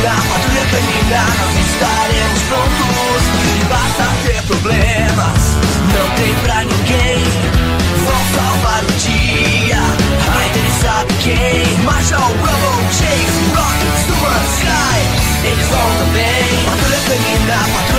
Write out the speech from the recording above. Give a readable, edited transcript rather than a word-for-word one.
canina, patrulha canina, nós estaremos prontos. E basta ter problemas, não tem pra ninguém. Vão salvar o dia, ai ele sabe quem. Marshall, Rumble, Chase, Rocket, Super Sky, eles vão também. Patrulha canina, patrulha